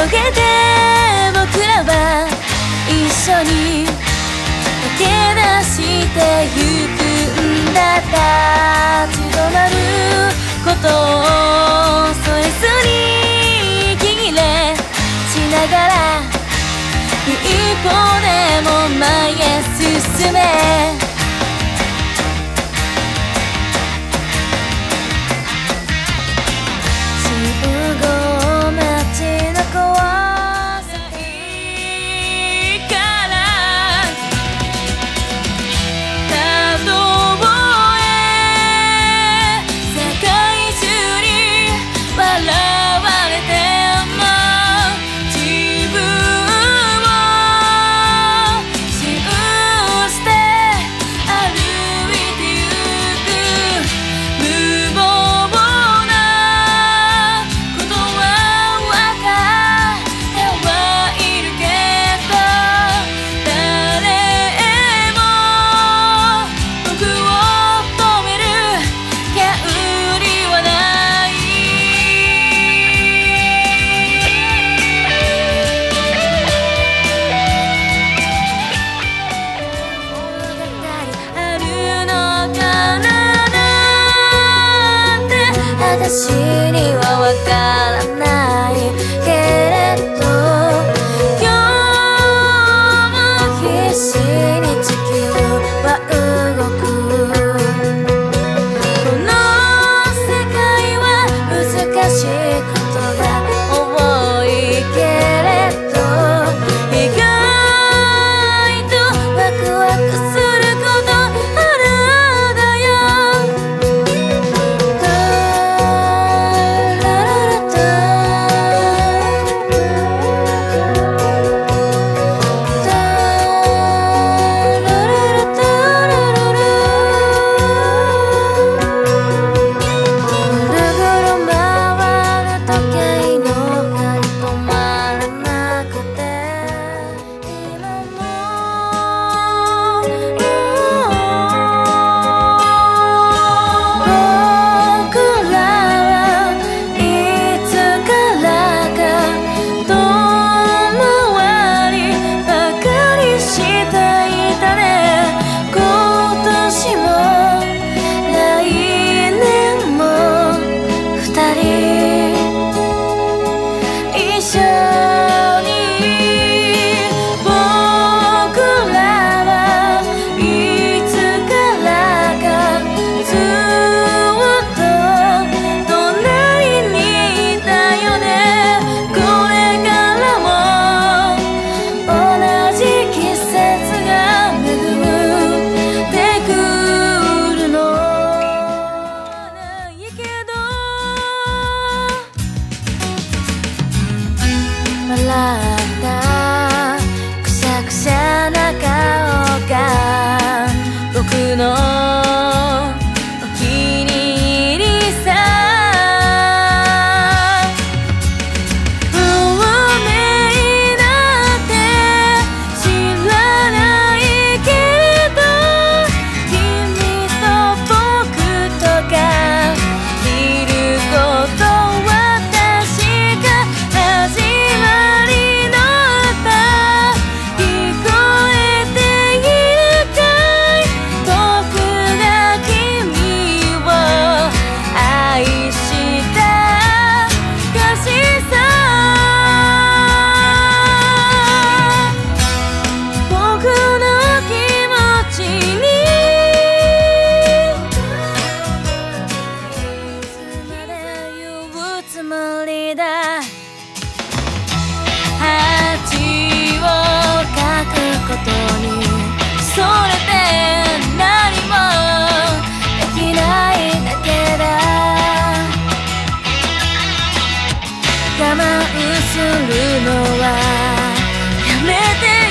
広げて僕らは一緒に駆け出してゆくんだ。立ち止まることを恐れずに息切れしながら一歩でも前へ進め。信号待ちの怖さいからたとえ世界中に笑われても自分を信じて歩いてゆく。無謀なことは分かってはいるけど、誰も僕を止める権利はない。あるのかななんて私には分からないけれど、今日も必死に地球は動く。この世界は難しいことが多いけれど、意外とワクワクすることあるんだよ。タラララタタラララタラララ。ぐるぐる回る時計の針止まらなくて、今も僕らはいつからか遠回りばかりしていたね。今年も来年も二人一緒に。僕らはいつからかずっと隣にいたよね。これからも同じ季節が巡ってくるのないけど、笑ったくしゃくしゃな顔が僕のお気に入りさ。運命なんて知らないけれど、君と僕とがいることは確か。始まりの歌聞こえているかい。僕が君を愛した歌詞さ。僕の気持ちにいつまで言うつもりだ。恥をかくことにそれで何もできないだけだ。我慢するのはやめて